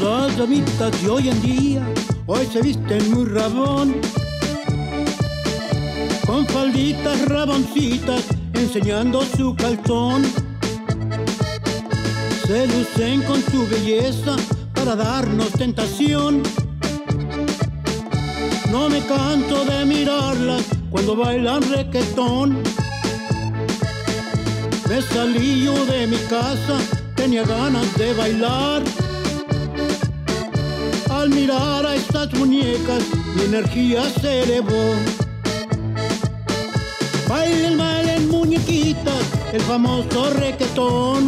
Las damitas de hoy en día hoy se visten muy rabón, con falditas raboncitas enseñando su calzón. Se lucen con su belleza para darnos tentación. No me canso de mirarlas cuando bailan requetón. Me salí yo de mi casa, tenía ganas de bailar. Al mirar a estas muñecas, mi energía se elevó. Bailen, bailen muñequitas, el famoso requetón.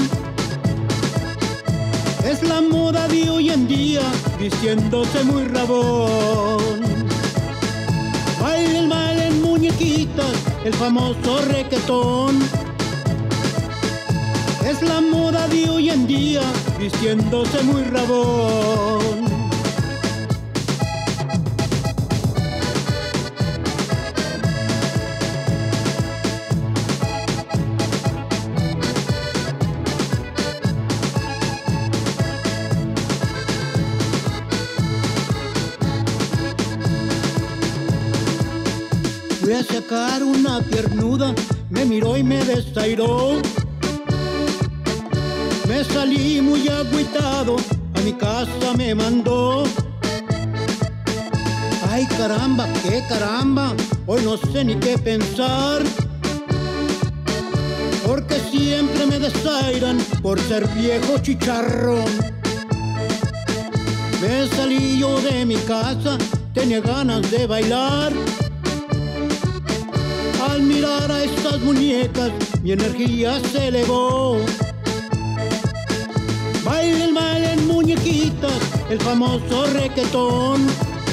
Es la moda de hoy en día, vistiéndose muy rabón. Bailen, bailen muñequitas, el famoso requetón. Es la moda de hoy en día, vistiéndose muy rabón. Fui a sacar una piernuda, me miró y me desairó. Me salí muy agüitado, a mi casa me mandó. Ay caramba, qué caramba, hoy no sé ni qué pensar. Porque siempre me desairan por ser viejo chicharrón. Me salí yo de mi casa, tenía ganas de bailar. Al mirar a estas muñecas, mi energía se elevó. Bailen, bailen muñequitas, el famoso requetón.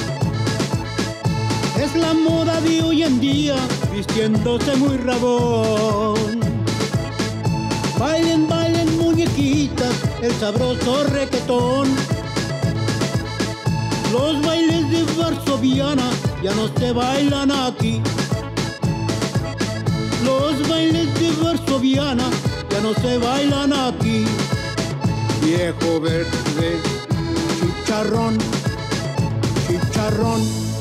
Es la moda de hoy en día, vistiéndose muy rabón. Bailen, bailen muñequitas, el sabroso requetón. Los bailes de Varsoviana ya no se bailan aquí. Los bailes de Varsoviana ya no se bailan aquí. Viejo verde, chicharrón, chicharrón.